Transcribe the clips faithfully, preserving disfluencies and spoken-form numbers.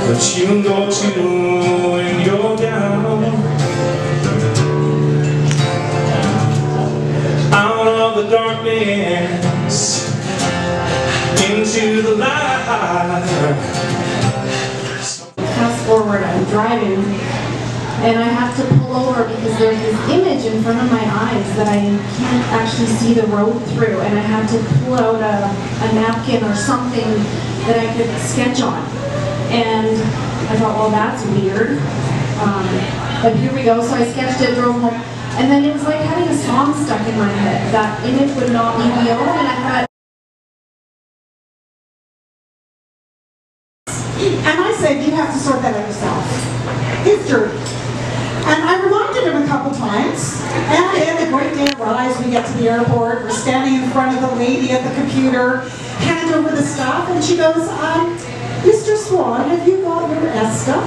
But you can go to when you're down, out of the darkness into the light. Fast forward, I'm driving and I have to pull over because there's this image in front of my eyes that I can't actually see the road through, and I have to pull out a, a napkin or something that I could sketch on. And I thought, well, that's weird. Um, but here we go. So I sketched it, drove home, and then it was like having a song stuck in my head. That image would not leave me alone, and I thought. And I said, you have to sort that out yourself. It's dirty. And I reminded him a couple times, and then the great day arrives, we get to the airport, we're standing in front of the lady at the computer, hand over the stuff, and she goes, um, Mister Swan, have you got your ESTA?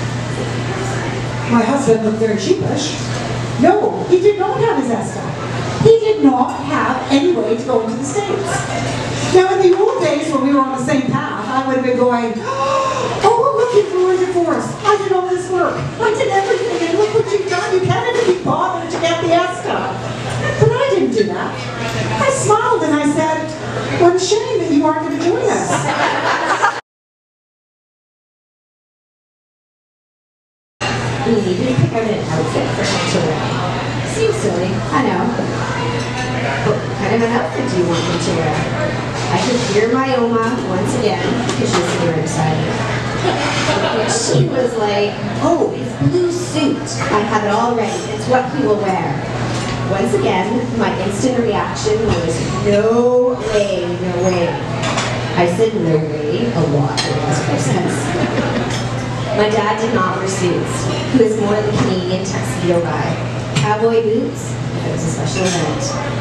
My husband looked very sheepish. No, he did not have his ESTA. He did not have any way to go into the States. Now, in the old days when we were on the same path, I would have been going, oh, we're looking for a divorce. I did all this work. I did everything, and look what you've done. You can't even be bothered to get the ESTA. But I didn't do that. I smiled and I said, what a shame that you aren't going to join us. We need to pick out an outfit for him to wear. Seems silly, I know. But what kind of an outfit do you want me to wear? I could hear my Oma once again, because she's sitting right beside me. And she was like, oh, his blue suit. I have it all ready. It's what he will wear. Once again, my instant reaction was, no way, no way. I said no way a lot in the last process. My dad did not wear suits. He was more the Canadian tuxedo guy. Cowboy boots, if it was a special event.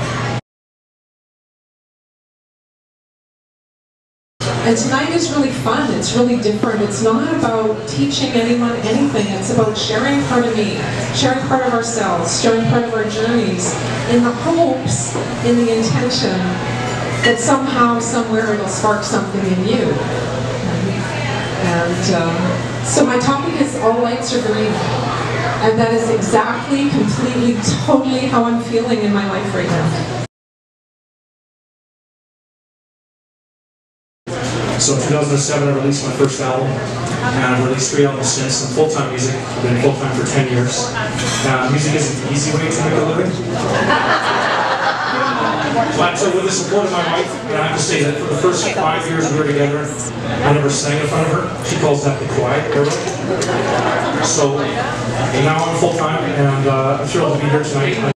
And tonight is really fun, it's really different. It's not about teaching anyone anything, it's about sharing part of me, sharing part of ourselves, sharing part of our journeys, in the hopes, in the intention, that somehow, somewhere it'll spark something in you. And um, so my topic is All Lights Are Green. And that is exactly, completely, totally how I'm feeling in my life right now. So in two thousand seven, I released my first album, and I've released three albums since. I'm full-time music. I've been full-time for ten years. Uh, music is an easy way to make a living. But so with the support of my wife, and I have to say that for the first five years we were together, I never sang in front of her. She calls that the quiet era. So now I'm full-time, and uh, I'm thrilled to be here tonight.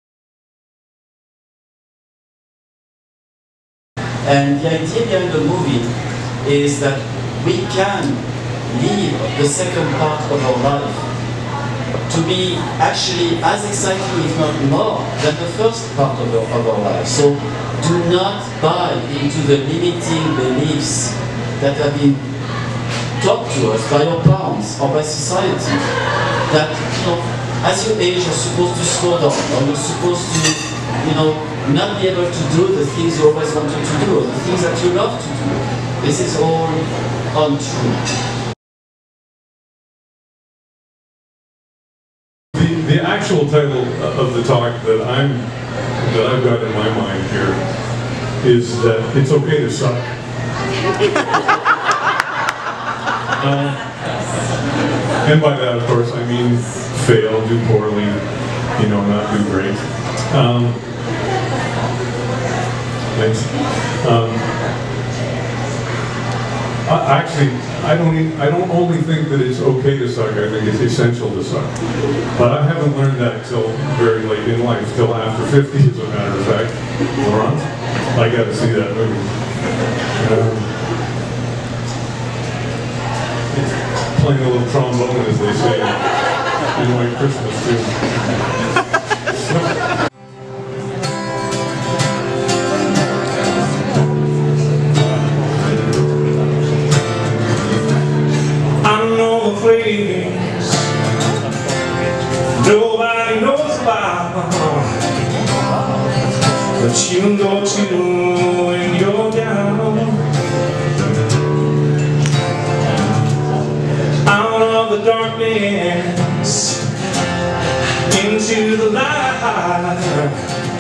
And the idea behind the movie is that we can live the second part of our life to be actually as exciting, if not more, than the first part of our, of our life. So do not buy into the limiting beliefs that have been taught to us by our parents or by society. That, you know, as you age, you're supposed to slow down, or you're supposed to, you know, not be able to do the things you always wanted to do, or the things that you love to do. This is all untrue. The, the actual title of the talk that I'm that I've got in my mind here is that it's okay to suck. uh, and by that, of course, I mean fail, do poorly, you know, not do great. Um, thanks. Um, I, actually, I don't. Even, I don't only think that it's okay to suck. I think it's essential to suck. But I haven't learned that till very late in life, till after fifty, as a matter of fact. Laurent, I got to see that movie. Um, it's playing a little trombone, as they say, in White Christmas too. Place nobody knows about, but you can go to when you're down, out dance into the light.